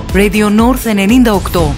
Radio North 98.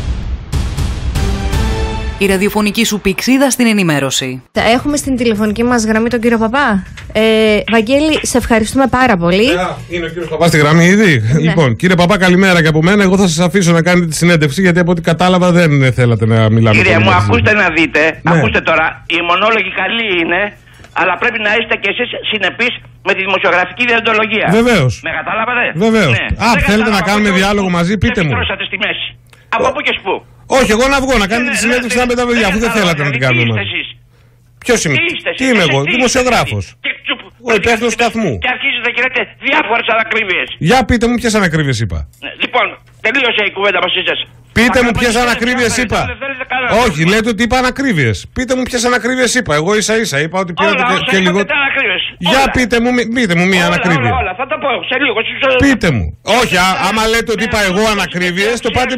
Η ραδιοφωνική σου πηξίδα στην ενημέρωση. Έχουμε στην τηλεφωνική μας γραμμή τον κύριο Παπά. Βαγγέλη, σε ευχαριστούμε πάρα πολύ. Είναι ο κύριος Παπά στη γραμμή ήδη. Ναι. Λοιπόν, κύριε Παπά, καλημέρα και από μένα. Εγώ θα σας αφήσω να κάνετε τη συνέντευξη, γιατί από ό,τι κατάλαβα δεν θέλατε να μιλάμε. Κύριε μου, ακούστε να δείτε. Ναι. Ακούστε τώρα. Οι μονόλογοι καλοί είναι, αλλά πρέπει να είστε κι εσείς συνεπείς με τη δημοσιογραφική διοντολογία. Βεβαίως. Με καταλάβατε. Βεβαίως. Ναι. Θέλετε να κάνουμε διάλογο μαζί, πείτε μου. Στη μέση. Από πού και σπου. Όχι, εγώ να βγω να κάνετε τη συνέντευξη με τα παιδιά, αφού δεν θέλατε να την κάνουμε μαζί. Ποιος είμαι, τι είμαι εγώ, δημοσιογράφος. Ο υπεύθυνος σταθμού. Και αρχίζετε και λέτε διάφορες ανακρίβειες. Για πείτε μου ποιες ανακρίβειες είπα. Λοιπόν, τελείωσε η κουβέντα μαζί σας. Πείτε μου ποιες ανακρίβειες είπα. Όχι, λέτε ότι είπα ανακρίβειες. Πείτε μου ποιες ανακρίβειες είπα. Εγώ ίσα-ίσα είπα ότι πήρατε και λίγο. Για πείτε μου μία ανακρίβεια. Όλα, θα τα πω σε λίγο. Πείτε μου. Όχι, άμα λέτε ότι είπα εγώ ανακρίβειες, το πάτε.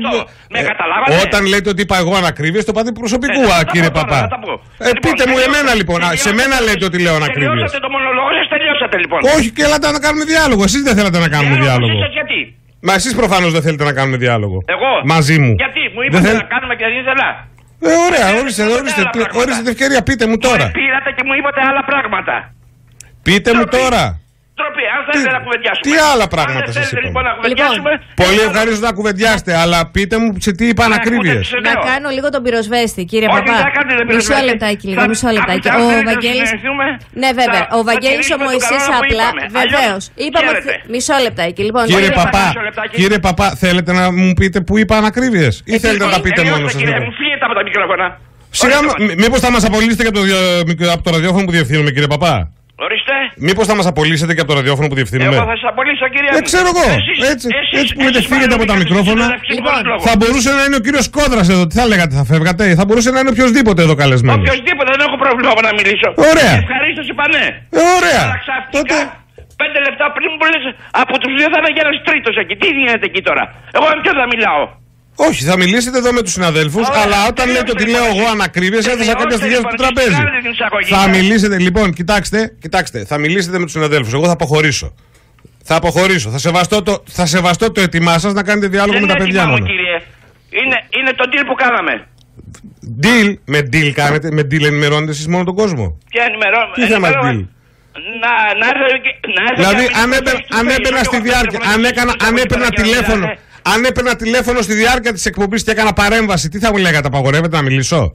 Όταν λέτε ότι είπα εγώ ανακρίβειες, το πάτε προσωπικού, κύριε Παπά. Πείτε μου εμένα λοιπόν. Σε μένα λέτε ότι λέω ανακρίβειες. Τελειώσατε το μονολόγο σας, τελειώσατε λοιπόν. Όχι, και έλατε να κάνουμε διάλογο. Εσείς δεν θέλατε να κάνουμε διάλογο. Μα εσείς προφανώς δεν θέλετε να κάνουμε διάλογο. Εγώ. Μαζί μου. Γιατί μου είπατε να κάνουμε και δεν ήθελα. Ωραία, ορίστε την ευκαιρία, πείτε μου τώρα. Πήρατε και μου είπατε άλλα πράγματα. Πείτε μου τώρα. Τροπή, αν θέλετε να κουβεντιάσουμε. Τι άλλα πράγματα σας είπα. Λοιπόν, να κουβεντιάσουμε. Πολύ ευχαρίστω να κουβεντιάσετε, αλλά πείτε μου σε τι είπα ανακρίβειες. Να κάνω λίγο τον πυροσβέστη, κύριε Παπά. Μισό λεπτάκι λίγο, μισό λεπτάκι. Ο Βαγγέλης. Ναι, βέβαια. Ο Βαγγέλης ο Μωυσής απλά. Βεβαίως. Είπαμε. Μισό λεπτάκι. Λοιπόν, κύριε Παπά, θέλετε να μου πείτε που είπα ανακρίβειες ή θέλετε να τα πείτε μόνο σας? Φύγετε από τα μικρόφωνα. Σιγά, μήπως θα μας απολύσετε και από το ραδιόφωνο που διευθύνουμε, κύριε Παπά? Ορίστε. Μήπως θα μας απολύσετε και από το ραδιόφωνο που διευθύνουμε? Εγώ θα σας απολύσω, κύριε. Δεν ξέρω εγώ. Έτσι που λέτε φύγετε από τα μικρόφωνα. Θα μπορούσε να είναι ο κύριος Κόντρας εδώ. Τι θα λέγατε, θα φεύγατε? Θα μπορούσε να είναι οποιοδήποτε εδώ καλεσμένος. Οποιοδήποτε, δεν έχω πρόβλημα να μιλήσω. Ωραία. Ευχαρίστως είπα ναι. Ωραία. Τότε 5 λεπτά πριν μου λες από τους δύο θα είναι ένας τρίτος εκεί. Τι γίνεται εκεί τώρα? Εγώ με ποιον θα μιλάω? Όχι, θα μιλήσετε εδώ με τους συναδέλφους, αλλά όταν λέτε ότι λέω εγώ ανακρίβειες, έθεσα κάποια στοιχεία στο τραπέζι. Θα μιλήσετε, λοιπόν, κοιτάξτε, θα μιλήσετε με τους συναδέλφους. Εγώ θα αποχωρήσω. Θα σεβαστώ το έτοιμά σας να κάνετε διάλογο με τα παιδιά μου. Είναι το deal που κάναμε. Deal? Με deal κάνετε? Με deal ενημερώνετε εσείς μόνο τον κόσμο? Ποια ενημερώνουμε? Τι θέμα deal? Δηλαδή, αν έμπαινα στη διάρκεια, αν έπαιρνα τηλέφωνο στη διάρκεια της εκπομπής και έκανα παρέμβαση, τι θα μου λέγατε, απαγορεύεται να μιλήσω?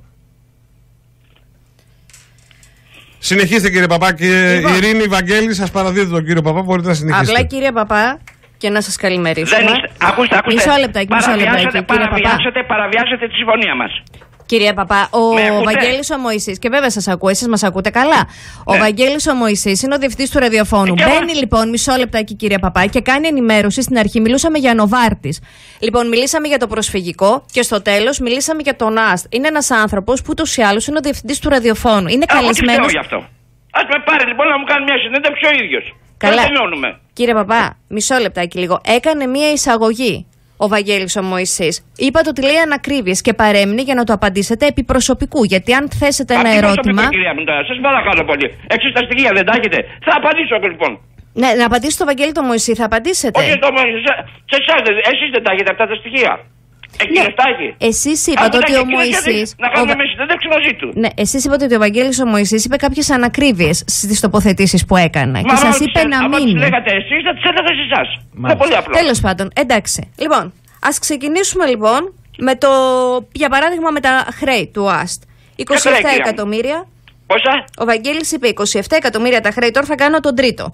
Συνεχίστε, κύριε Παπά, και η Ειρήνη Βαγγέλη, σας παραδίδω τον κύριο Παπά, μπορείτε να συνεχίσετε. Απλά, κύριε Παπά, και να σας καλημερίσουμε. Ακούστε. Μισό λεπτάκι, παραβιάσετε τη συμφωνία μας. Κύριε Παπά, ο Βαγγέλης ο Μωυσής, και βέβαια σας ακούω, εσείς μας ακούτε καλά. Ο Βαγγέλης ο Μωυσής είναι ο διευθυντής του ραδιοφώνου. Μπαίνει λοιπόν, μισό λεπτάκι, κύριε Παπά, και κάνει ενημέρωση. Στην αρχή μιλούσαμε για Νοβάρτης. Λοιπόν, μιλήσαμε για το προσφυγικό και στο τέλος μιλήσαμε για τον ΑΣΤ. Είναι ένας άνθρωπος που ούτως ή άλλως είναι ο διευθυντής του ραδιοφώνου. Είναι καλεσμένος. Γι' αυτό. Ας με πάρει λοιπόν να μου κάνει μια συνέντευξη ο ίδιος. Καλά. Κύριε Παπά, μισό λεπτάκι λίγο. Έκανε μια εισαγωγή. Ο Βαγγέλης ο Μωυσής. Είπατε ότι λέει ανακρίβειες και παρέμεινε για να το απαντήσετε επί προσωπικού. Γιατί αν θέσετε ένα ερώτημα. Κυρία μου, σας παρακαλώ πολύ. Εξής τα στοιχεία δεν τα έχετε? Θα απαντήσω λοιπόν. Ναι, να απαντήσει στο Βαγγέλη το Μωυσή, θα απαντήσετε. Όχι, σε εσάς, εσείς δεν τα έχετε αυτά τα στοιχεία. Εκείνος τα έχει. Εσείς είπατε ότι ο Μωυσής. Να κάνουμε εμείς συνέντευξη μαζί του. Ναι, εσείς είπατε ότι ο Βαγγέλης ο Μωυσής είπε κάποιες ανακρίβειες στις τοποθετήσεις που έκανε. Και σας είπε να μην. Αν τις λέγατε εσείς, θα τις έλεγα σε εσάς. Είναι πολύ απλό. Τέλος πάντων, εντάξει. Λοιπόν, ας ξεκινήσουμε λοιπόν με το, για παράδειγμα, με τα χρέη του ΑΣΤ. 27 εκατομμύρια. Πόσα? Ο Βαγγέλης είπε 27 εκατομμύρια τα χρέη. Τώρα θα κάνω τον τρίτο.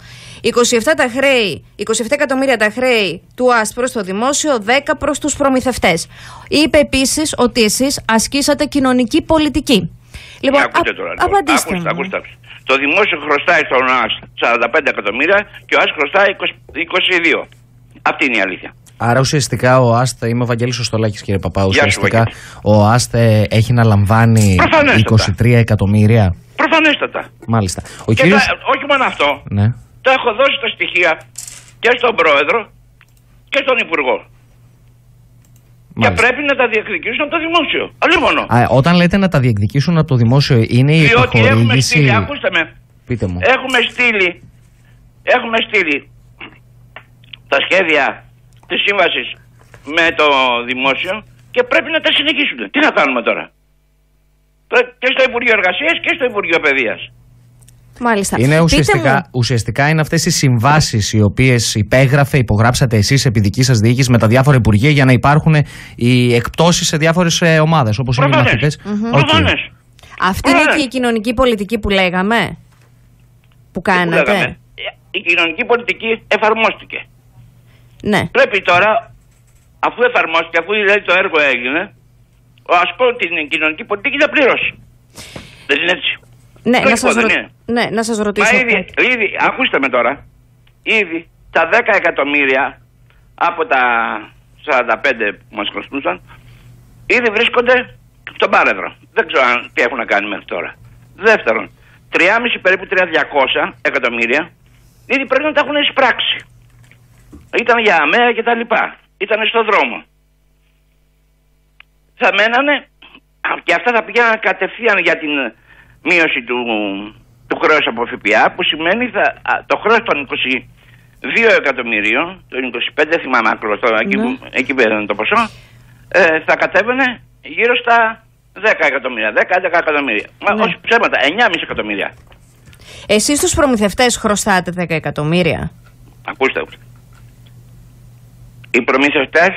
27 εκατομμύρια τα χρέη του ΑΣΤ προς το δημόσιο, 10 προς τους προμηθευτές. Είπε επίσης ότι εσείς ασκήσατε κοινωνική πολιτική. Λοιπόν, απαντήστε. Ακούστε. Το δημόσιο χρωστάει στον ΑΣΤ 45 εκατομμύρια και ο ΑΣΤ χρωστάει 22. Αυτή είναι η αλήθεια. Άρα ουσιαστικά ο ΑΣΤ, είμαι ο Βαγγέλης Οστολάκης, κύριε Παπά, ουσιαστικά ο ΑΣΤ έχει να λαμβάνει 23 εκατομμύρια. Προφανέστατα. Μάλιστα. Όχι μόνο αυτό. Ναι. Το έχω δώσει τα στοιχεία και στον Πρόεδρο και στον Υπουργό. Μάλιστα. Και πρέπει να τα διεκδικήσουν από το δημόσιο. Αλλή μόνο. Όταν λέτε να τα διεκδικήσουν από το δημόσιο, είναι η διότι υποχωρήγηση... έχουμε στείλει, ακούστε με. Πείτε μου. Έχουμε στείλει τα σχέδια της σύμβασης με το δημόσιο και πρέπει να τα συνεχίσουν. Τι να κάνουμε τώρα? Και στο Υπουργείο Εργασίας και στο Υπουργείο Παιδείας. Μάλιστα. Είναι ουσιαστικά είναι αυτές οι συμβάσεις οι οποίες υπογράψατε εσείς επί δική σας διοίκηση με τα διάφορα υπουργεία για να υπάρχουν οι εκπτώσεις σε διάφορες ομάδες όπως είναι οι μαθητές. Προφανές. Αυτή είναι και η κοινωνική πολιτική που λέγαμε, που κάνατε. Η κοινωνική πολιτική εφαρμόστηκε. Ναι. Πρέπει τώρα, αφού εφαρμόστηκε, αφού δηλαδή το έργο έγινε, ο ασκόν την κοινωνική πολιτική να πληρώσει. Δεν είναι έτσι? Ναι, να σας ρωτήσω. Μα ήδη, ακούστε με τώρα, ήδη τα 10 εκατομμύρια από τα 45 που μας κοστούσαν, ήδη βρίσκονται στον πάρεδρο. Δεν ξέρω τι έχουν να κάνει μέχρι τώρα. Δεύτερον, 3,5 περίπου 3.200 εκατομμύρια ήδη πρέπει να τα έχουν εισπράξει. Ήταν για ΑΜΕΑ και τα λοιπά. Ήταν στο δρόμο. Θα μένανε και αυτά θα πήγαιναν κατευθείαν για την μείωση του χρέους από ΦΠΑ, που σημαίνει το χρέος των 22 εκατομμυρίων, των 25 δεν θυμάμαι ακριβώς, εκεί πέρανε το ποσό, θα κατέβαινε γύρω στα 10 εκατομμύρια, 10-11 εκατομμύρια. Ναι. Όχι ψέματα, 9,5 εκατομμύρια. Εσείς τους προμηθευτές χρωστάτε 10 εκατομμύρια. Ακούστε. Οι προμηθευτές.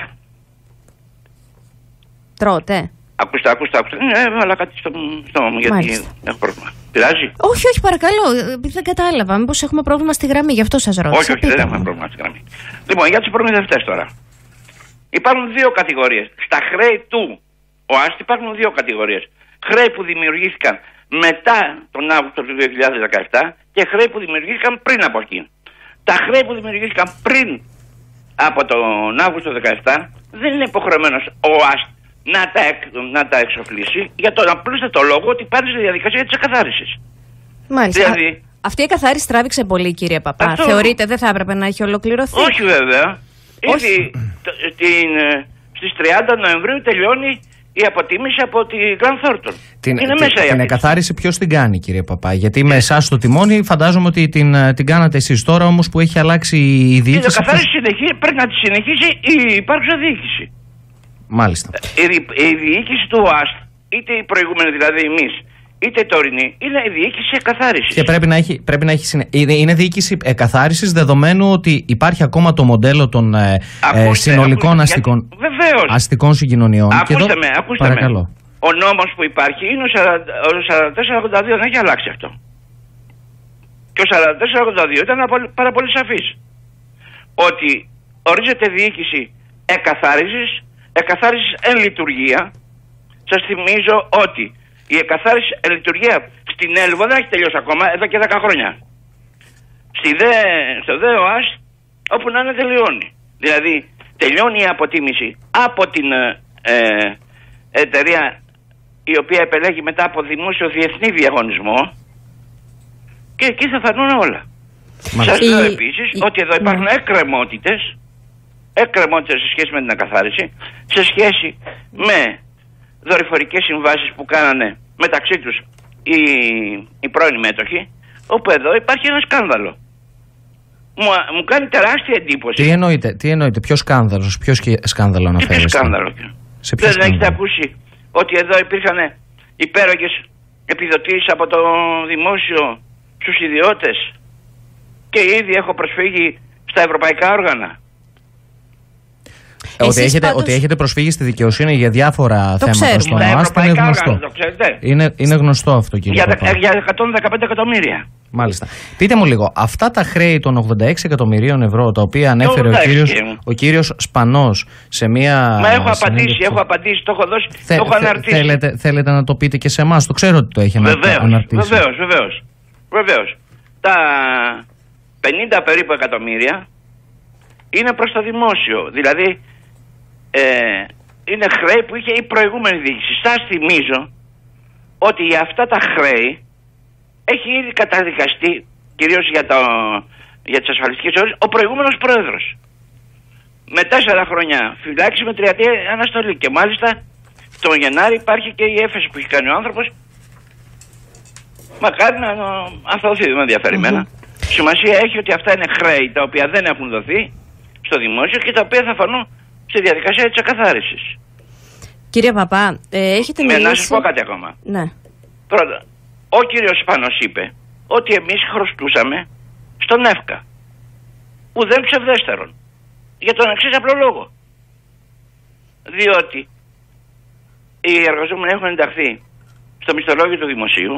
Τρώτε. Ακούστε. Ναι, αλλά κάτι στο μου, γιατί έχω πρόβλημα. Πειράζει? Όχι, παρακαλώ. Δεν κατάλαβα. Μήπως έχουμε πρόβλημα στη γραμμή, γι' αυτό σας ρώτησα. Όχι, δεν έχουμε πρόβλημα στη γραμμή. Λοιπόν, για τους προμηθευτές τώρα. Υπάρχουν δύο κατηγορίες. Στα χρέη του ΟΑΣΤ υπάρχουν δύο κατηγορίες. Χρέη που δημιουργήθηκαν μετά τον Αύγουστο του 2017 και χρέη που δημιουργήθηκαν πριν από εκεί. Τα χρέη που δημιουργήθηκαν πριν από τον Αύγουστο του 2017 δεν είναι υποχρεωμένος ο ΟΑΣΤ να τα εξοφλήσει για τον απλούστατο λόγο ότι πάρει στη διαδικασία της εκαθάρισης. Μάλιστα. Δηλαδή, αυτή η εκαθάριση τράβηξε πολύ, κύριε Παπά. Θεωρείτε δεν θα έπρεπε να έχει ολοκληρωθεί? Όχι βέβαια. Ήδη στις 30 Νοεμβρίου τελειώνει η αποτίμηση από τη Grant Thornton. Την εκαθάριση ποιος την κάνει, κύριε Παπά? Γιατί με εσάς στο τιμόνι φαντάζομαι ότι την κάνατε εσείς. Τώρα όμως που έχει αλλάξει η διοίκηση. Η εκαθάριση πρέπει να τη συνεχίσει η υπάρχουσα διοίκηση. Μάλιστα. Η διοίκηση του ΟΑΣΤ, είτε η προηγούμενη δηλαδή εμείς, είτε η τωρινή, είναι η διοίκηση εκαθάρισης. Και πρέπει να έχει είναι διοίκηση εκαθάρισης, δεδομένου ότι υπάρχει ακόμα το μοντέλο των συνολικών αστικών συγκοινωνιών. Ακούστε με. Παρακαλώ. Ο νόμος που υπάρχει είναι ο 4482, δεν έχει αλλάξει αυτό. Και ο 4482 ήταν πάρα πολύ σαφής. Ότι ορίζεται διοίκηση εκαθάρισης εν λειτουργία. Σας θυμίζω ότι η εκαθάριση εν λειτουργία στην Έλβο δεν έχει τελειώσει ακόμα εδώ και 10 χρόνια. Στο ΔΕΟΑΣ όπου να είναι τελειώνει. Δηλαδή τελειώνει η αποτίμηση από την εταιρεία η οποία επελέγει μετά από δημόσιο διεθνή διαγωνισμό και εκεί θα φανούν όλα. Σας λέω επίσης ότι εδώ υπάρχουν εκκρεμότητες σε σχέση με την εκαθάριση, σε σχέση με δορυφορικές συμβάσεις που κάνανε μεταξύ τους οι πρώην μέτοχοι, όπου εδώ υπάρχει ένα σκάνδαλο. Μου κάνει τεράστια εντύπωση. Τι εννοείτε, ποιο σκάνδαλο αναφέρεστε? Ποιο σκάνδαλο? Δεν έχετε ακούσει ότι εδώ υπήρχαν υπέρογες επιδοτήσεις από το δημόσιο στους ιδιώτες και ήδη έχω προσφύγει στα ευρωπαϊκά όργανα. Ότι έχετε προσφύγει στη δικαιοσύνη για διάφορα θέματα στον ΟΑΣΤ είναι γνωστό. Είναι γνωστό αυτό, κύριε Παπά. Για 115 εκατομμύρια. Μάλιστα. Πείτε μου λίγο, αυτά τα χρέη των 86 εκατομμυρίων ευρώ τα οποία ανέφερε ο κύριος Σπανός σε μία. Μα έχω απαντήσει, το έχω δώσει, το έχω αναρτήσει. Θέλετε να το πείτε και σε εμάς, το ξέρω ότι το έχει αναρτήσει. Βεβαίως. Τα 50 περίπου εκατομμύρια είναι προς το δημόσιο. Δηλαδή είναι χρέη που είχε η προηγούμενη διοίκηση. Σας θυμίζω ότι για αυτά τα χρέη έχει ήδη καταδικαστεί, κυρίως για τις ασφαλιστικές ώρες, ο προηγούμενος πρόεδρος. Με 4 χρόνια φυλάξη με 30 αναστολή. Και μάλιστα τον Γενάρη υπάρχει και η έφεση που έχει κάνει ο άνθρωπος. Μακάρι να ανθωθεί, δεν με ενδιαφέρει εμένα. Σημασία έχει ότι αυτά είναι χρέη τα οποία δεν έχουν δοθεί στο δημόσιο και τα οποία θα φανούν στη διαδικασία της εκαθάρισης. Κύριε Παπά, έχετε μιλήσει... Να σας πω κάτι ακόμα. Ναι. Πρώτα, ο κύριος Σπάνος είπε ότι εμείς χρωστούσαμε στον ΕΦΚΑ. Ουδέν ψευδέστερον. Για τον εξής απλό λόγο. Διότι οι εργαζόμενοι έχουν ενταχθεί στο μισθολόγιο του δημοσίου.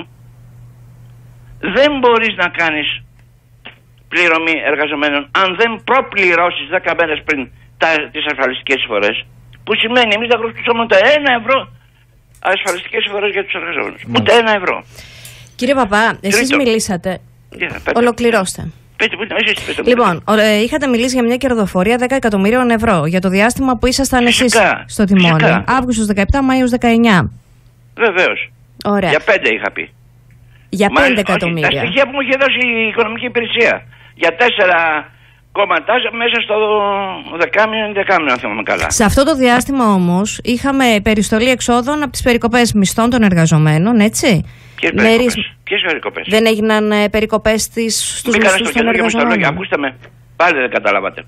Δεν μπορείς να κάνεις πληρωμή εργαζομένων αν δεν προπληρώσεις 10 μέρες πριν τις ασφαλιστικές εισφορές. Που σημαίνει εμείς δεν χρωστούσαμε ούτε 1 ευρώ ασφαλιστικές εισφορές για τους εργαζόμενους. Ούτε 1 ευρώ. Κύριε Παπά, εσείς μιλήσατε. Ολοκληρώστε. Λοιπόν, είχατε μιλήσει για μια κερδοφορία 10 εκατομμυρίων ευρώ για το διάστημα που ήσασταν εσείς στο τιμόνι. Αύγουστος 17, Μάιος 19. Βεβαίως. Ωραία. Για 5 είχα πει. Για 5 εκατομμύρια. Τα στοιχεία που μου είχε δώσει η οικονομική υπηρεσία. Για 4 κόμματα μέσα στο 10 αν θυμάμαι καλά. Σε αυτό το διάστημα όμως είχαμε περιστολή εξόδων από τις περικοπές μισθών των εργαζομένων, έτσι. Ποιες περικοπές? Δεν έγιναν περικοπές στους μισθούς των εργαζομένων? Ακούστε με, πάλι δεν καταλάβατε.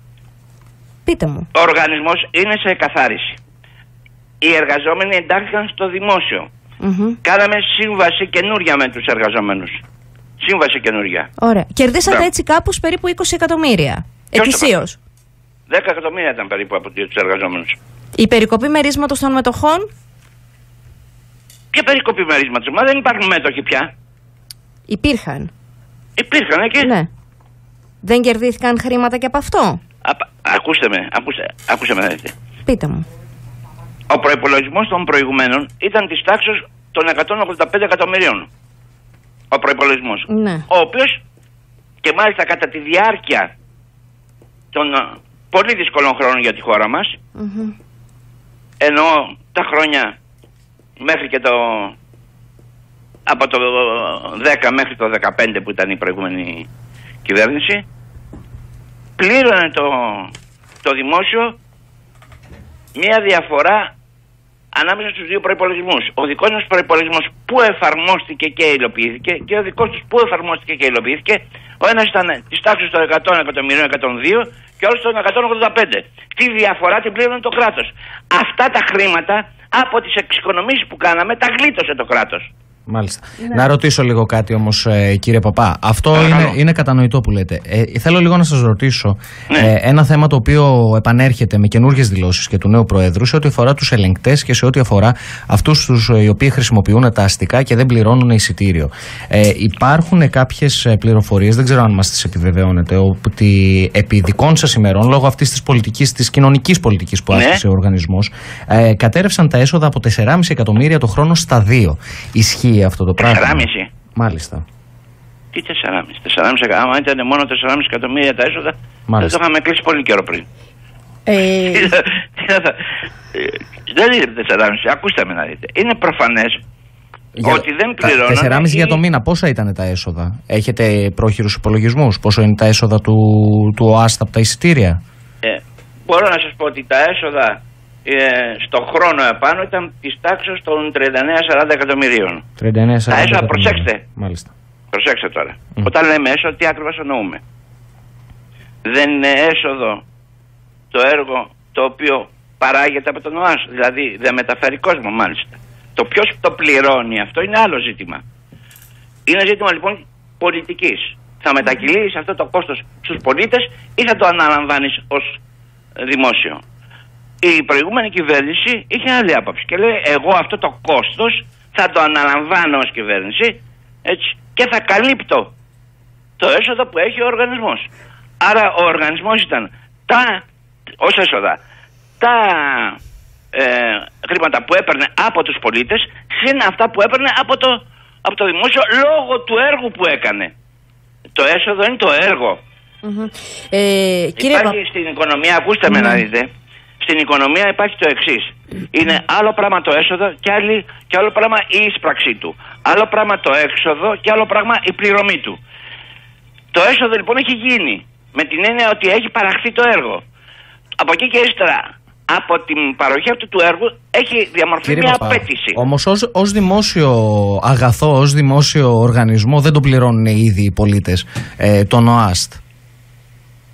Πείτε μου. Ο οργανισμός είναι σε εκαθάριση. Οι εργαζόμενοι εντάχθηκαν στο δημόσιο. Κάναμε σύμβαση καινούρια με τους εργαζόμενους. Σύμβαση καινούρια. Ωραία. Κερδίσατε έτσι κάπως περίπου 20 εκατομμύρια. Ετησίως. 10 εκατομμύρια ήταν περίπου από τους εργαζόμενους. Η περικοπή μερίσματος των μετοχών? Ποια περικοπή μερίσματος? Μα δεν υπάρχουν μέτοχοι πια. Υπήρχαν. Υπήρχαν και. Ναι. Δεν κερδίθηκαν χρήματα και από αυτό? Ακούστε με να δείτε. Πείτε μου. Ο προϋπολογισμός των προηγουμένων ήταν της τάξης των 185 εκατομμυρίων. Ο προϋπολογισμός. Ναι. Ο οποίος και μάλιστα κατά τη διάρκεια των πολύ δύσκολων χρόνων για τη χώρα μας, ενώ τα χρόνια μέχρι και από το 10 μέχρι το 15 που ήταν η προηγούμενη κυβέρνηση, πλήρωνε το δημόσιο μία διαφορά ανάμεσα στους δύο προϋπολογισμούς. Ο δικός μας προϋπολογισμός που εφαρμόστηκε και υλοποιήθηκε και ο δικός τους που εφαρμόστηκε και υλοποιήθηκε, ο ένας ήταν της τάξης των 100 εκατομμυρίων 102 και ο άλλος των 185. Τη διαφορά την πλήρωνε το κράτος. Αυτά τα χρήματα από τις εξοικονομήσεις που κάναμε τα γλίτωσε το κράτος. Μάλιστα. Ναι. Να ρωτήσω λίγο κάτι όμως, κύριε Παπά. Αυτό είναι κατανοητό που λέτε. Θέλω λίγο να σας ρωτήσω ένα θέμα το οποίο επανέρχεται με καινούργιες δηλώσεις και του νέου Προέδρου σε ό,τι αφορά τους ελεγκτές και σε ό,τι αφορά αυτούς τους οι οποίοι χρησιμοποιούν τα αστικά και δεν πληρώνουν εισιτήριο. Υπάρχουν κάποιες πληροφορίες, δεν ξέρω αν μας τις επιβεβαιώνετε, ότι επί δικών σας ημερών, λόγω αυτής της πολιτικής, της κοινωνικής πολιτικής που άσκησε ο οργανισμός, κατέρευσαν τα έσοδα από 4,5 εκατομμύρια το χρόνο στα 2. Ισχύει αυτό το πράγμα? 4,5. Μάλιστα. Τι 4,5? 4,5. Άμα ήταν μόνο 4,5 εκατομμύρια τα έσοδα, δεν το είχαμε κλείσει πολύ καιρό πριν. Δεν είναι 4,5. Ακούστε με να δείτε. Είναι προφανές ότι δεν πληρώνουν. 4,5 για το μήνα. Πόσα ήταν τα έσοδα? Έχετε πρόχειρους υπολογισμούς? Πόσο είναι τα έσοδα του ΟΑΣΤ από τα εισιτήρια? Μπορώ να σας πω ότι τα έσοδα στο χρόνο επάνω ήταν της τάξης των 39-40 εκατομμυρίων. 39-40 τα έσοδα, προσέξτε. Μάλιστα. Προσέξτε τώρα. Όταν λέμε έσοδο, τι ακριβώς εννοούμε? Δεν είναι έσοδο το έργο το οποίο παράγεται από τον ΟΑΣ, δηλαδή δεν μεταφέρει κόσμο μάλιστα. Το ποιος το πληρώνει αυτό είναι άλλο ζήτημα. Είναι ζήτημα λοιπόν πολιτικής. Θα μετακυλείς αυτό το κόστος στους πολίτες ή θα το αναλαμβάνεις ως δημόσιο? Η προηγούμενη κυβέρνηση είχε άλλη άποψη και λέει εγώ αυτό το κόστος θα το αναλαμβάνω ως κυβέρνηση, έτσι, και θα καλύπτω το έσοδο που έχει ο οργανισμός. Άρα ο οργανισμός ήταν ως έσοδα τα χρήματα που έπαιρνε από τους πολίτες συν αυτά που έπαιρνε από το δημόσιο λόγω του έργου που έκανε. Το έσοδο είναι το έργο. Υπάρχει στην οικονομία, ακούστε με να δείτε, στην οικονομία υπάρχει το εξής. Είναι άλλο πράγμα το έσοδο και άλλο πράγμα η εισπραξή του. Άλλο πράγμα το έξοδο και άλλο πράγμα η πληρωμή του. Το έσοδο λοιπόν έχει γίνει με την έννοια ότι έχει παραχθεί το έργο. Από εκεί και ύστερα, από την παροχή αυτού του έργου έχει διαμορφωθεί μια απέτηση. Όμως ως δημόσιο αγαθό, ως δημόσιο οργανισμό δεν το πληρώνουν ήδη οι πολίτες, τον ΟΑΣΤ?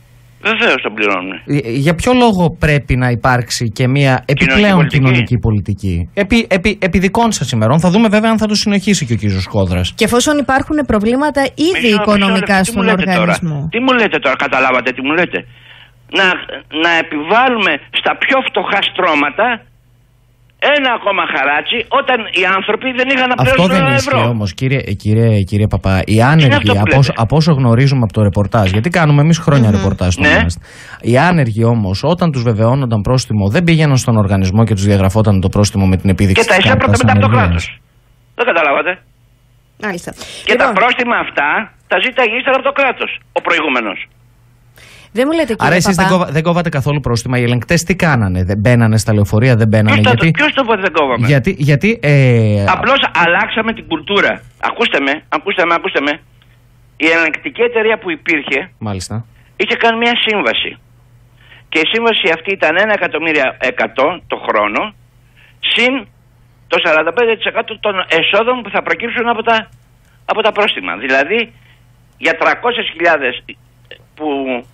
Βεβαίως τον πληρώνουν. Για ποιο λόγο πρέπει να υπάρξει και μια επιπλέον κοινωνική πολιτική? Επί δικών σας ημερών. Θα δούμε βέβαια αν θα το συνεχίσει και ο κύριος Σκόδρας. Και εφόσον υπάρχουν προβλήματα ήδη οικονομικά στον οργανισμό. Τι μου λέτε τώρα, καταλάβατε τι μου λέτε? Να επιβάλλουμε στα πιο φτωχά στρώματα ένα ακόμα χαράτσι όταν οι άνθρωποι δεν είχαν να πληρώσουν αυτό δεν ένα ισχύει ευρώ. όμως, κύριε Παπά. Οι άνεργοι, από όσο γνωρίζουμε από το ρεπορτάζ, γιατί κάνουμε εμείς χρόνια ρεπορτάζ στο Μάστ. Οι άνεργοι όμως, όταν τους βεβαιώνονταν πρόστιμο, δεν πήγαιναν στον οργανισμό και τους διαγραφόταν το πρόστιμο με την επίδειξη. Και τα εισέπρεπε μετά από το κράτος. Δεν καταλάβατε? Μάλιστα. Και τα πρόστιμα αυτά τα ζήταγε ύστερα από το κράτος ο προηγούμενος. Δεν μου λέτε, κύριε Άρα εσείς δεν κόβατε καθόλου πρόστιμα. Οι ελεγκτές τι κάνανε? Δεν μπαίνανε στα λεωφορεία, δεν μπαίνανε? Ποιος το είπε δεν κόβαμε? Γιατί απλώς αλλάξαμε την κουλτούρα. Ακούστε με. Η ελεγκτική εταιρεία που υπήρχε, μάλιστα, είχε κάνει μια σύμβαση. Και η σύμβαση αυτή ήταν 1.100.000 το χρόνο, συν το 45% των εσόδων που θα προκύψουν από τα πρόστιμα. Δηλαδή για 300.000 που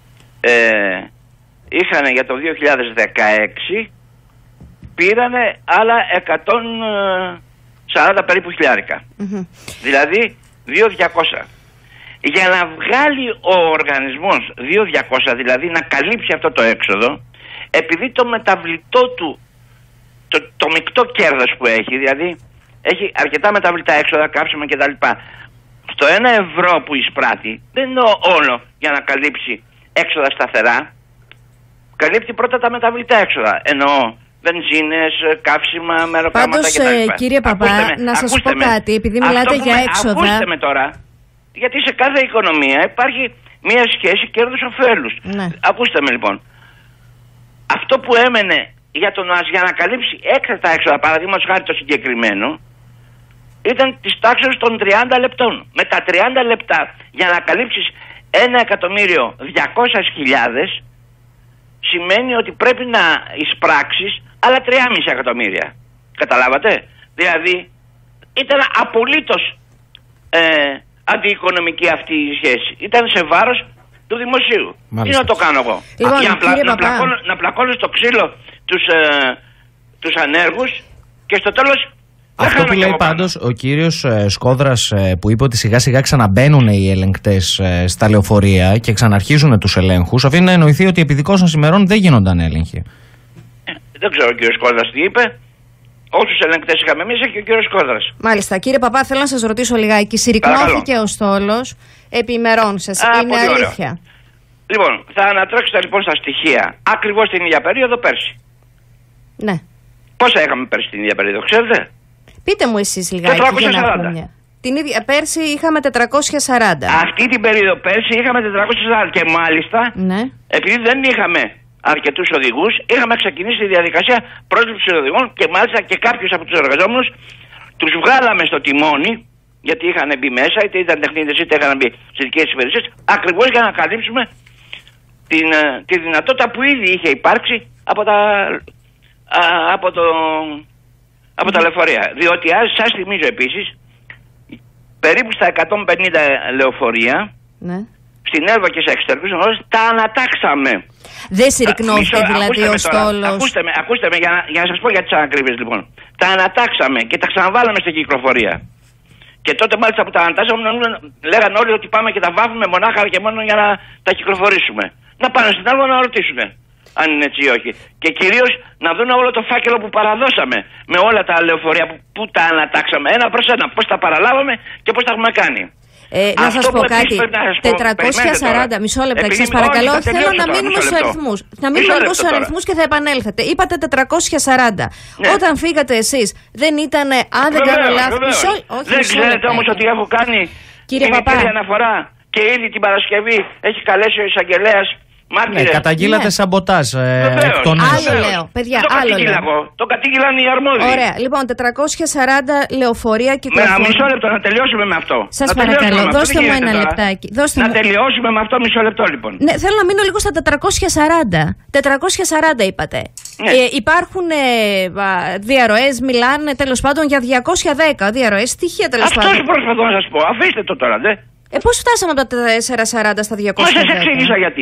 είχαν για το 2016 πήρανε άλλα 140 περίπου χιλιάρικα. Δηλαδή 2.200. Για να βγάλει ο οργανισμός 2.200, δηλαδή να καλύψει αυτό το έξοδο, επειδή το μεταβλητό του, το μεικτό κέρδος που έχει, δηλαδή έχει αρκετά μεταβλητά έξοδα, κάψιμα κτλ. Στο 1 ευρώ που εισπράττει, δεν είναι όλο για να καλύψει έξοδα σταθερά, καλύπτει πρώτα τα μεταβλητά έξοδα. Εννοώ βενζίνες, καύσιμα, μεροκάματα κτλ. Πάντως, κύριε Παπά, να σας πω κάτι, επειδή μιλάτε για έξοδα. Ακούστε με τώρα, γιατί σε κάθε οικονομία υπάρχει μία σχέση κέρδους-οφέλους. Ναι. Ακούστε με λοιπόν. Αυτό που έμενε για τον ΟΑΣ για να καλύψει έκτακτα έξοδα, παραδείγματος χάρη το συγκεκριμένο, ήταν της τάξης των 30 λεπτών. Με τα 30 λεπτά για να καλύψεις 1.200.000 σημαίνει ότι πρέπει να εισπράξεις άλλα 3,5 εκατομμύρια. Καταλάβατε? Δηλαδή ήταν απολύτως αντιοικονομική αυτή η σχέση. Ήταν σε βάρος του δημοσίου. Τι να το κάνω εγώ? Λοιπόν, να πλακώνω στο ξύλο τους ανέργους και στο τέλος. Αυτό που λέει πάντως ο κύριος Σκόδρας, που είπε ότι σιγά σιγά ξαναμπαίνουν οι ελεγκτές στα λεωφορεία και ξαναρχίζουν τους ελέγχους, αφήνει να εννοηθεί ότι επί δικών σας ημερών δεν γίνονταν έλεγχοι. Δεν ξέρω ο κύριος Σκόδρας τι είπε. Όσους ελεγκτές είχαμε εμείς και ο κύριος Σκόδρας. Μάλιστα. Κύριε Παπά, θέλω να σας ρωτήσω λιγάκι. Συρρικνώθηκε ο στόλος επί ημερών σας. Είναι αλήθεια? Ωραίο. Λοιπόν, θα ανατρέξετε λοιπόν στα στοιχεία. Ακριβώς την ίδια περίοδο πέρσι. Ναι. Πόσα είχαμε πέρσι την ίδια περίοδο, ξέρετε? Πείτε μου εσείς λιγάκι. 440. Την ίδια πέρσι είχαμε 440. Αυτή την περίοδο πέρσι είχαμε 440 και μάλιστα, ναι, επειδή δεν είχαμε αρκετούς οδηγούς, είχαμε ξεκινήσει τη διαδικασία πρόσληψης οδηγών και μάλιστα και κάποιους από τους εργαζόμενους τους βγάλαμε στο τιμόνι, γιατί είχαν μπει μέσα, είτε ήταν τεχνίτες είτε είχαν μπει στις δικές υπηρεσίες, ακριβώς για να καλύψουμε τη δυνατότητα που ήδη είχε υπάρξει από τα λεωφορεία. Διότι σας θυμίζω επίσης, περίπου στα 150 λεωφορεία, ναι, στην Έλβα και σε εξωτερικούς χώρους τα ανατάξαμε. Δεν συρρικνώθηκε δηλαδή ο στόλος? Ακούστε με για να σας πω για τις ανακρίβειες λοιπόν. Τα ανατάξαμε και τα ξαναβάλαμε στην κυκλοφορία. Και τότε μάλιστα που τα ανατάξαμε λέγανε όλοι ότι πάμε και τα βάφουμε μονάχα και μόνο για να τα κυκλοφορήσουμε. Να πάνε στην Έλβα να ρωτήσουν αν είναι έτσι ή όχι. Και κυρίως να δουν όλο το φάκελο που παραδώσαμε με όλα τα λεωφορεία που τα ανατάξαμε ένα προς ένα. Πώς τα παραλάβαμε και πώς τα έχουμε κάνει. Να σας πω κάτι. 440, μισό λεπτό, σας παρακαλώ. Θέλω να μείνουμε στους αριθμούς. Να μείνουμε λίγο στους αριθμούς και θα επανέλθετε. Είπατε 440. Ναι. Όταν φύγατε εσείς, δεν ήταν, αν δεν κάνω λάθος. Δεν ξέρετε όμως ότι έχω κάνει την ειδική αναφορά και ήδη την Παρασκευή έχει καλέσει ο εισαγγελέας. Ναι, καταγγείλατε σαμποτάζ. Άλλο λέω, παιδιά, άλλο λέω. Το κατήγγειλαν οι αρμόδιοι. Ωραία, λοιπόν, 440 λεωφορεία κυκλοφορούν. Μισό λεπτό, να τελειώσουμε με αυτό. Σας παρακαλώ, δώστε μου ένα λεπτάκι. Να τελειώσουμε με αυτό, μισό λεπτό λοιπόν. Ναι, θέλω να μείνω λίγο στα 440. 440 είπατε. Ναι. Υπάρχουν διαρροές, μιλάνε τέλος πάντων για 210 διαρροές, στοιχεία τέλος πάντων. Αυτό προσπαθώ να σας πω, αφήστε το τώρα, δε. Πώς φτάσαμε από τα 440 στα 210? Μα σας εξήγησα γιατί.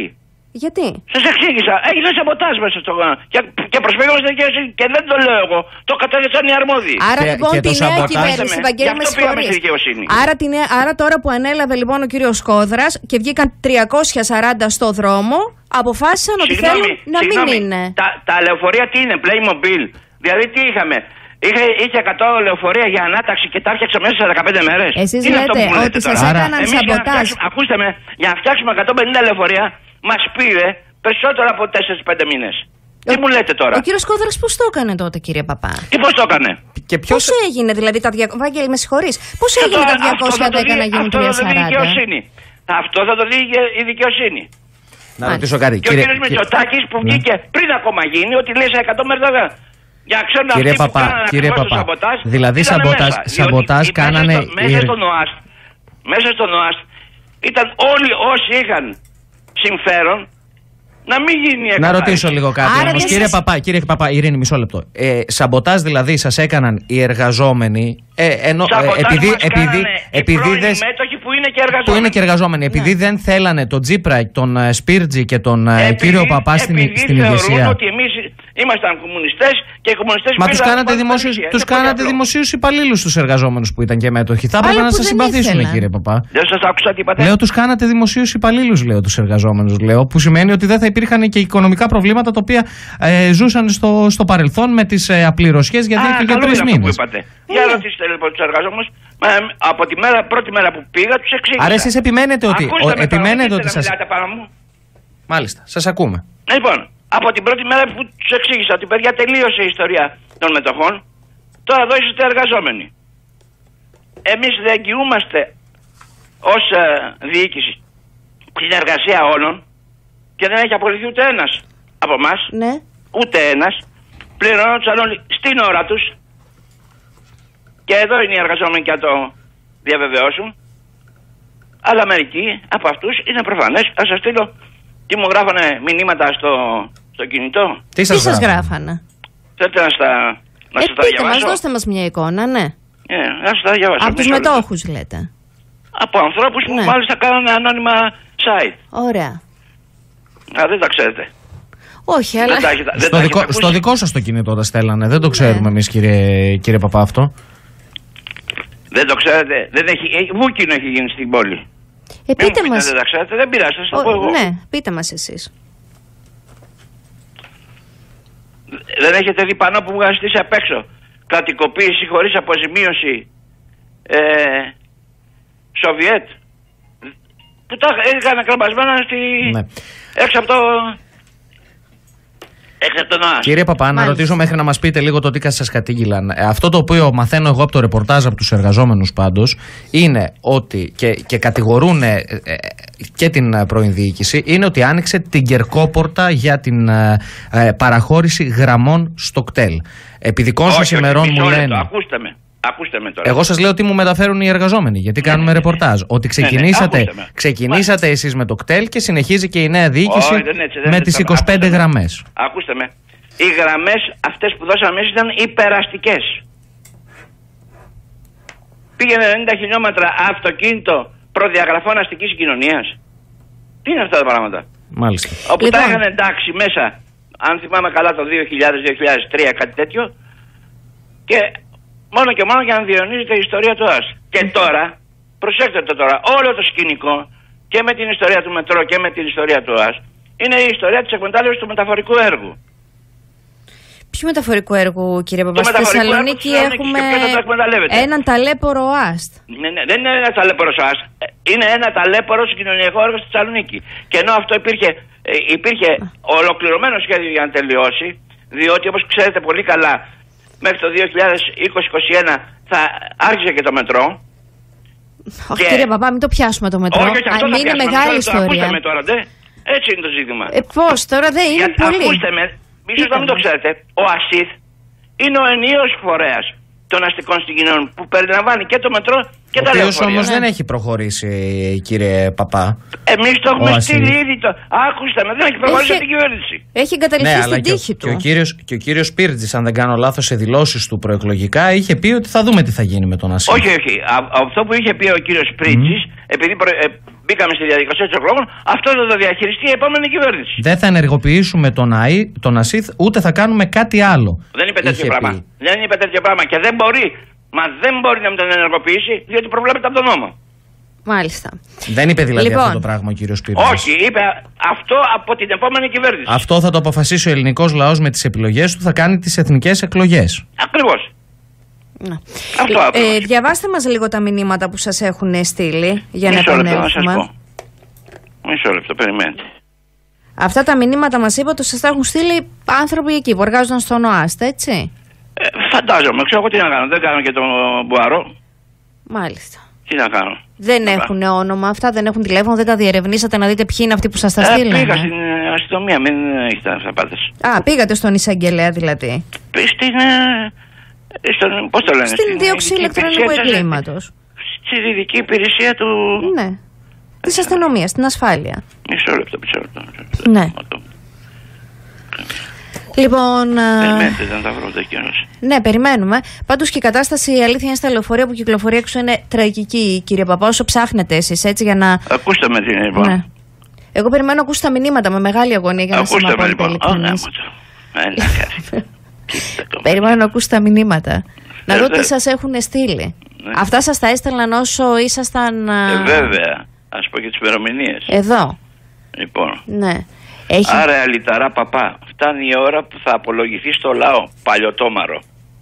Γιατί? Σας εξήγησα. Έγινε σαμποτάζ μέσα στο. Και προσφύγαμε στη δικαιοσύνη. Και δεν το λέω εγώ. Το κατέθεσαν οι αρμόδιοι. Άρα λοιπόν τη νέα κυβέρνηση, Βαγγέλη, με συγχωρείς. Άρα τώρα που ανέλαβε λοιπόν ο κύριος Σκόδρας και βγήκαν 340 στο δρόμο, αποφάσισαν ότι θέλουν να μην είναι. Τα λεωφορεία τι είναι, Playmobil. Δηλαδή τι είχαμε. Είχε 100 λεωφορεία για ανάταξη και τα έφτιαξα μέσα σε 15 μέρες. Εσείς λέτε ότι σας έκαναν σαμποτάζ. Ακούστε με, για να φτιάξουμε 150 λεωφορεία μας πήρε περισσότερο από 4-5 μήνες. Τι μου λέτε τώρα? Ο κύριος Σκόδρας πώς το έκανε τότε, κύριε Παπά? Τι πώς το έκανε? Πώς έγινε δηλαδή τα 200. Βάγγελη, με συγχωρείς. Πώς έγινε τα 210 να γίνουν 340? Αυτό θα το δει η δικαιοσύνη. Να ρωτήσω κάτι. Και ο κύριος Μητσοτάκης που βγήκε πριν ακόμα γίνει ότι λέει σε 100 μέρες. Κύριε Παπά, δηλαδή σαμποτάζ κάνανε. Μέσα στον ΟΑΣΤ ήταν όλοι όσοι είχαν συμφέρον να μην γίνει η εκαθάριση. Να ρωτήσω λίγο κάτι όμως, κύριε Παπά, Ειρήνη, μισό λεπτό. Σαμποτάζ δηλαδή σας έκαναν οι εργαζόμενοι. Επειδή δεν. Που είναι και εργαζόμενοι. Επειδή δεν θέλανε τον Τσίπρα, τον Σπίρτζη και τον κύριο Παπά στην ηγεσία. Ότι εμείς ήμασταν κομμουνιστές και οι κομμουνιστές. Μα τους κάνατε δημοσίους υπαλλήλους τους εργαζόμενους που ήταν και μέτοχοι. Θα έπρεπε να σας συμπαθήσουν, κύριε Παπά. Δεν σας άκουσα τι είπατε. Λέω τους κάνατε δημοσίους υπαλλήλους, λέω τους εργαζόμενους. Που σημαίνει ότι δεν θα υπήρχαν και οικονομικά προβλήματα τα οποία ζούσαν στο παρελθόν με τις απληρωσιές για 2 και 3 μήνες. Για ρωτήστε λοιπόν τους εργαζόμενους. Από τη πρώτη μέρα που πήγα τους εξήγησα. Άρα εσείς επιμένετε ότι σας. Μάλιστα, σας ακούμε. Λοιπόν, από την πρώτη μέρα που τους εξήγησα ότι παιδιά τελείωσε η ιστορία των μετοχών, τώρα εδώ είστε εργαζόμενοι. Εμείς δεν εγγυούμαστε ως διοίκηση την εργασία όλων και δεν έχει απολυθεί ούτε ένας από εμάς. Ναι. Ούτε ένας. Πληρώνονταν όλοι στην ώρα τους. Και εδώ είναι οι εργαζόμενοι και να το διαβεβαιώσουν. Αλλά μερικοί από αυτούς είναι προφανές. Θα σας στείλω τι μου γράφανε μηνύματα στο κινητό. Τι σας γράφανε? Θέλετε να σας τα διαβάσω? Μας δώστε μας μια εικόνα, ναι. Να σας τα διαβάσω. Από τους μετόχους λέτε? Από ανθρώπους που μάλιστα κάνανε ανώνυμα site. Ωραία. Δεν τα ξέρετε. Όχι, αλλά. Στο δικό σας το κινητό τα στέλνανε. Δεν το ξέρουμε εμείς, κύριε Παπά, αυτό. Δεν το ξέρετε. Βούκινο έχει γίνει στην πόλη. Πείτε μας. Δεν τα ξέρετε, δεν πειράζει, σας το πω εγώ. Ναι, πείτε μας εσείς. Δεν έχετε δει πανό που βγάζει στήσει απ' έξω? Κρατικοποίηση χωρίς αποζημίωση Σοβιέτ. Που τα έκανα κραπασμένα έξω από το. Κύριε Παπά, να ρωτήσω μέχρι να μας πείτε λίγο το τι σας κατήγγυλαν. Αυτό το οποίο μαθαίνω εγώ από το ρεπορτάζ από τους εργαζόμενους πάντως είναι ότι και κατηγορούν και την πρώην διοίκηση, είναι ότι άνοιξε την κερκόπορτα για την παραχώρηση γραμμών στο κτέλ. Επί δικών σας ημερών μου λένε. Ακούστε με τώρα. Εγώ σας λέω τι μου μεταφέρουν οι εργαζόμενοι, γιατί κάνουμε ρεπορτάζ. Ότι ξεκινήσατε εσείς με το κτέλ και συνεχίζει και η νέα διοίκηση με τις 25 γραμμές. Ακούστε με. Οι γραμμές αυτές που δώσαμε εμείς ήταν υπεραστικές. Πήγαινε 90 χιλιόμετρα αυτοκίνητο προδιαγραφών αστικής συγκοινωνίας. Τι είναι αυτά τα πράγματα? Μάλιστα. Όπου τα είχαν εντάξει μέσα, αν θυμάμαι καλά, το 2000-2003, κάτι τέτοιο. Και μόνο και μόνο για να διαιωνίζεται η ιστορία του ΑΣ. Και τώρα, προσέξτε το τώρα, όλο το σκηνικό και με την ιστορία του μετρό και με την ιστορία του ΑΣ είναι η ιστορία της εκμετάλλευσης του μεταφορικού έργου. Ποιο μεταφορικού έργου, κύριε Παπά? Στη Θεσσαλονίκη έχουμε έναν ταλέπορο ΑΣΤ. Ναι, δεν είναι ένα ταλέπορο ΑΣΤ. Είναι ένα ταλέπορο συγκοινωνιακό έργο στη Θεσσαλονίκη. Και ενώ αυτό υπήρχε ολοκληρωμένο σχέδιο για να τελειώσει, διότι όπως ξέρετε πολύ καλά, μέχρι το 2020-2021 θα άρχισε και το μετρό. Όχι, κύριε Παπά, μην το πιάσουμε το μετρό. Όχι, είναι μεγάλη ιστορία. Ακούστε με τώρα, έτσι είναι το ζήτημα. Πώς, τώρα δεν είναι πολύ. Ακούστε με, ίσως να μην το ξέρετε. Ο ΑΣΥΘ είναι ο ενιαίος φορέας των αστικών συγκοινωνιών που περιλαμβάνει και το μετρό και τα λεωφορεία. Ο οποίος όμως δεν έχει προχωρήσει, κύριε Παπά. Εμείς το έχουμε στείλει ήδη. Άκουστε με, δεν έχει προχωρήσει την κυβέρνηση. Έχει εγκαταλειφθεί στην τύχη του. Και ο κύριος Σπίρτζης, αν δεν κάνω λάθος, σε δηλώσεις του προεκλογικά είχε πει ότι θα δούμε τι θα γίνει με τον ΑΣΥ. Όχι. Αυτό που είχε πει ο κύριος Σπίρτζης, επειδή μπήκαμε στη διαδικασία των εκλογών, αυτό θα το διαχειριστεί η επόμενη κυβέρνηση. Δεν θα ενεργοποιήσουμε τον ΑΣΥΘ, ούτε θα κάνουμε κάτι άλλο. Δεν είπε τέτοιο πράγμα. Δεν είπε τέτοιο πράγμα και δεν μπορεί, δεν μπορεί να μην τον ενεργοποιήσει, διότι προβλέπεται από τον νόμο. Μάλιστα. Δεν είπε δηλαδή αυτό το πράγμα ο κύριος Πύρης. Όχι, είπε αυτό από την επόμενη κυβέρνηση. Αυτό θα το αποφασίσει ο ελληνικός λαός με τις επιλογές του, θα κάνει τις εθνικές εκλογές. Ακριβώς. Ναι. Διαβάστε μας λίγο τα μηνύματα που σας έχουν στείλει για να επανέλθουμε. Μισό λεπτό, περιμένετε. Αυτά τα μηνύματα μας είπε ότι σας τα έχουν στείλει άνθρωποι εκεί που εργάζονταν στον ΟΑΣΤ, έτσι. Φαντάζομαι, ξέρω εγώ τι να κάνω. Δεν κάνω και τον Μπουαρό. Μάλιστα. Τι να κάνω. Δεν έχουν όνομα αυτά, δεν έχουν τηλέφωνο, δεν τα διερευνήσατε να δείτε ποιοι είναι αυτοί που σας τα στείλανε. Πήγα στην αστυνομία, μην έχετε αυταπάτες. Πήγατε στον εισαγγελέα δηλαδή. Πώς το λένε, στην δίωξη ηλεκτρονικού εγκλήματος. Στη δυτική υπηρεσία του. Ναι. Της αστυνομίας, στην ασφάλεια. Μισό λεπτό. Ναι. Λοιπόν. Περιμένετε, δεν τα βρω κιόλας. Ναι, περιμένουμε. Πάντως και η κατάσταση, η αλήθεια είναι στα λεωφορεία που κυκλοφορεί έξω είναι τραγική, κύριε Παπά, όσο ψάχνετε εσείς, έτσι για να. Ακούστε με τι είναι, λοιπόν. Ναι. Εγώ περιμένω να ακούσω τα μηνύματα με μεγάλη αγωνία για να σας πω απόλυτα ειλικρινής. Περιμένω να ακούσω τα μηνύματα. Να δω τι σας έχουν στείλει. Αυτά σας τα έστελναν όσο ήσασταν. Βέβαια. Ας πω και τις ημερομηνίες. Εδώ. Λοιπόν. Ναι. Άρα αλυταρά παπά. Φτάνει η ώρα που θα απολογηθεί στο λαό. Παλιωτόμαρο.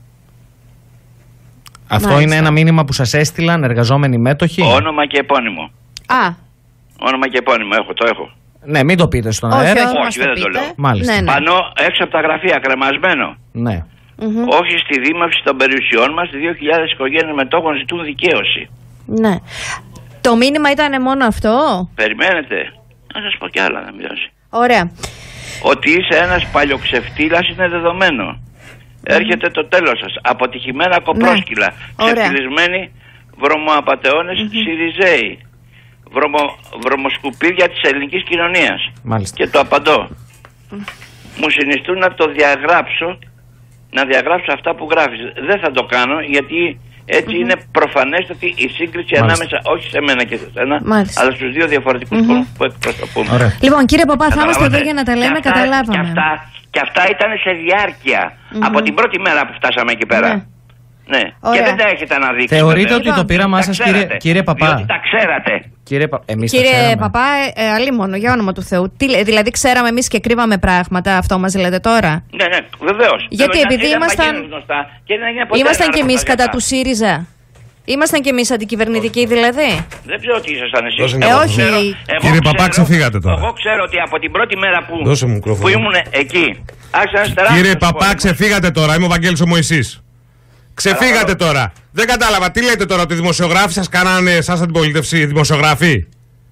Αυτό μάλιστα. Είναι ένα μήνυμα που σας έστειλαν εργαζόμενοι μέτοχοι. Όνομα και επώνυμο. Όνομα και επώνυμο το έχω. Ναι, μην το πείτε στον αέρα. Όχι, δεν το λέω. Μάλιστα. Ναι. Πανώ έξω από τα γραφεία, κρεμασμένο. Ναι. Όχι στη δίμευση των περιουσιών μας, 2.000 οικογένειες μετόχων ζητούν δικαίωση. Ναι. Το μήνυμα ήταν μόνο αυτό. Περιμένετε. Να σας πω κι άλλα να μοιάζει. Ωραία. Ότι είσαι ένας παλιοξεφτύλας είναι δεδομένο. Έρχεται το τέλος σας. Αποτυχημένα κοπρόσκυλα. Ξεφτυλισμένοι βρωμοαπατεώνες Σιριζέοι. Βρωμοσκουπίδια της ελληνικής κοινωνίας. Μάλιστα. Και το απαντώ. Μου συνιστούν να το διαγράψω. Να διαγράψω αυτά που γράφεις. Δεν θα το κάνω γιατί έτσι είναι προφανέστατη η σύγκριση ανάμεσα όχι σε μένα και σε σένα, αλλά στους δύο διαφορετικούς κόσμους που εκπροσωπούμε. Λοιπόν, κύριε Παπά, θα είμαστε εδώ για να τα λέμε, καταλάβαμε. Και αυτά ήταν σε διάρκεια από την πρώτη μέρα που φτάσαμε εκεί πέρα. Ναι. Και δεν τα έχετε αναδείξει. Θεωρείτε ότι το πείραμά σας, κύριε Παπά. Διότι τα ξέρατε. Κύριε Παπά, αλίμονο, για όνομα του Θεού. Δηλαδή, ξέραμε εμείς και κρύβαμε πράγματα, αυτό μας λέτε τώρα. Ναι, βεβαίως. Γιατί επειδή ήμασταν κι εμείς κατά του ΣΥΡΙΖΑ. Ήμασταν κι εμείς αντικυβερνητικοί δηλαδή. Δεν ξέρω τι ήσασταν εσείς. Όχι. Κύριε Παπά, ξεφύγατε τώρα. Εγώ ξέρω ότι από την πρώτη μέρα που ήμουν εκεί. Κύριε Παπά, ξεφύγατε τώρα. Είμαι ο Βαγγέλης ο Μωυσής. Ξεφύγατε τώρα. Δεν κατάλαβα. Τι λέτε τώρα, ότι οι δημοσιογράφοι σας κάνανε εσάς αντιπολίτευση, οι δημοσιογράφοι.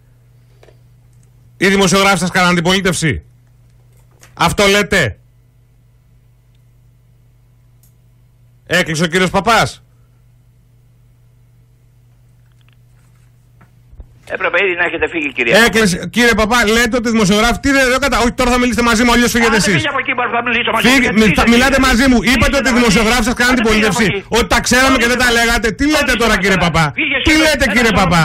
Οι δημοσιογράφοι σας κάνανε αντιπολίτευση. Αυτό λέτε. Έκλεισε ο κύριος Παπάς. Έπρεπε ήδη να έχετε φύγει, κυρία. Έκλεισε. Κύριε Παπά, λέτε ότι οι δημοσιογράφοι. Τι δεν κατά. Όχι, τώρα θα μιλήσετε μαζί μου, αλλιώς φύγετε εσείς. Μιλάτε μαζί μου. Είπατε ότι οι δημοσιογράφοι σας κάνουν την πολίτευση. Ότι τα ξέραμε και δεν τα λέγατε. Τι λέτε τώρα, κύριε Παπά. Τι λέτε, κύριε Παπά.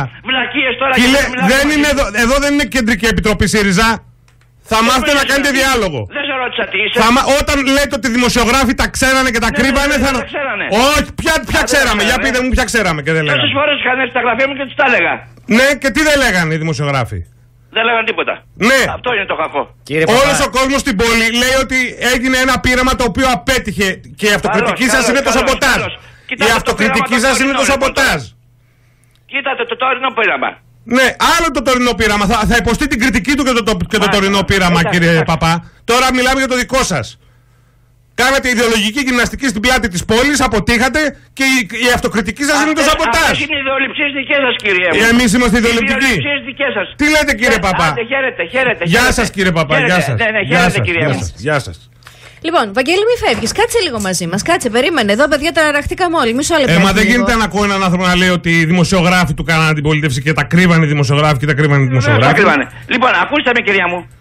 Εδώ δεν είναι κεντρική επιτροπή ΣΥΡΙΖΑ. Θα μάθετε να κάνετε διάλογο. Δεν σε ρώτησα τι είσαι. Όταν λέτε ότι οι δημοσιογράφοι τα ξέρανε και τα κρύβανε, θα. Όχι, ποια ξέραμε. Για πείτε μου, ποια ξέραμε και δεν λέγανε. Τόσες φορές είχαν έρθει στα γραφεία μου και τους τα έλεγα. Ναι, και τι δεν λέγανε οι δημοσιογράφοι. Δεν λέγανε τίποτα. Ναι. Αυτό είναι το κακό. Όλος ο κόσμος στην πόλη λέει ότι έγινε ένα πείραμα το οποίο απέτυχε και η αυτοκριτική σας είναι το σαμποτάζ. Η αυτοκριτική σας είναι το σαμποτάζ. Κοίτατε το τωρινό πείραμα. Ναι, άλλο το τωρινό πείραμα. Θα υποστεί την κριτική του και το τωρινό πείραμα, κύριε Παπά. Τώρα μιλάμε για το δικό σας. Κάνατε ιδεολογική γυμναστική στην πλάτη της πόλης, αποτύχατε και η αυτοκριτική σας είναι το σαμποτάζ. Αυτές είναι οι ιδεολειψίες δικές σας, κύριε μου. Εμείς είμαστε ιδεολειπτικοί. Τι λέτε, κύριε Παπά. Χαίρετε. Γεια σας, κύριε Παπά. Γεια σας. Λοιπόν, Βαγγέλη, μη φεύγεις. Κάτσε λίγο μαζί μας. Κάτσε, περίμενε. Εδώ, παιδιά, ταραχτήκαμε όλοι. Μισό λεπτό. Μα δεν γίνεται να ακούω έναν άνθρωπο να λέει ότι οι δημοσιογράφοι του κάνανε αντιπολίτευση και τα κρύβανε οι δημοσιογράφοι και τα κρύβανε οι δημοσιογράφοι. Λοιπόν, ακούστε με, κυρία μου.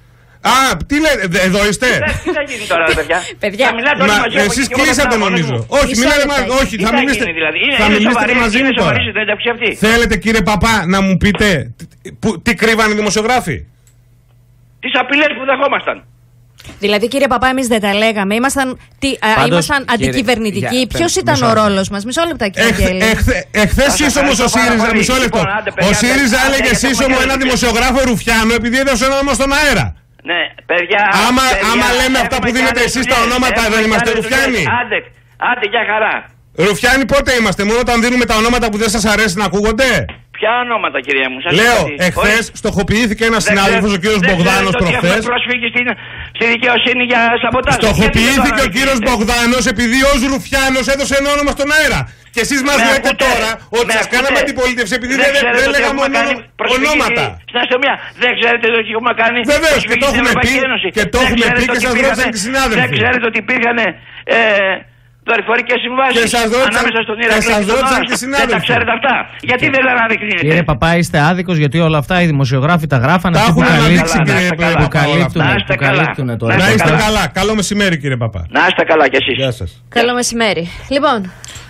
Α, τι λέτε, εδώ είστε. Τι θα γίνει τώρα, παιδιά. Παιδιά, εσείς κλείσατε νομίζω. Όχι, όχι, θα μιλήσετε μαζί μου τώρα. Θέλετε κύριε Παπά να μου πείτε τι κρύβανε οι δημοσιογράφοι? Τις απειλές που δεχόμασταν. Δηλαδή, κύριε Παπά, εμείς δεν τα λέγαμε. Ήμασταν αντικυβερνητικοί. Ποιος ήταν ο ρόλος μας? Μισό λεπτό, κύριε Βαγγέλη. Εχθές σύσσωμος ο ΣΥΡΙΖΑ, μισό λεπτό. Ο ΣΥΡΙΖΑ έλεγε σύσσωμο ένα δημοσιογράφο Ρουφιάνο επειδή έδωσε ένα όνομα στον αέρα. Ναι, παιδιά. Άμα λέμε αυτά που δίνετε εσείς τα ονόματα, δεν είμαστε Ρουφιάνοι? Άντε, για χαρά. Ρουφιάνοι πότε είμαστε? Μόνο όταν δίνουμε τα ονόματα που δεν σας αρέσει να ακούγονται? Ποια ονόματα, κυρία μου? Λέω, εχθές στοχοποιήθηκε ένας συνάδελφος, ο κύριος Μπογδάνος, προχθές. Προσφύγει στη δικαιοσύνη για σαμποτάζ. Στοχοποιήθηκε ο κύριος Μπογδάνος επειδή ως Ρουφιάνος έδωσε ένα όνομα στον αέρα. Και εσείς μας λέτε τώρα ότι σας κάναμε αντιπολίτευση επειδή δεν λέγαμε ονόματα. Στην αστυνομία. Δεν ξέρετε το τι έχουμε κάνει? Βεβαίως, και το έχουμε πει και σας ρώτησαν και συνάδελφοι. Δεν ξέρετε ότι υπήρχαν δορυφορικές συμβάσεις ανάμεσα στον Ηρακλή και στον Άμβο? Δεν τα ξέρετε αυτά? Γιατί δεν τα αναδεικνύετε? Κύριε Παπά, είστε άδικος, γιατί όλα αυτά οι δημοσιογράφοι τα γράφανε. Τα έχουν αναδείξει, κύριε Παπά. Να είστε καλά. Καλό μεσημέρι, κύριε Παπά. Να είστε καλά κι εσείς. Γεια σας. Καλό μεσημέρι. Λοιπόν,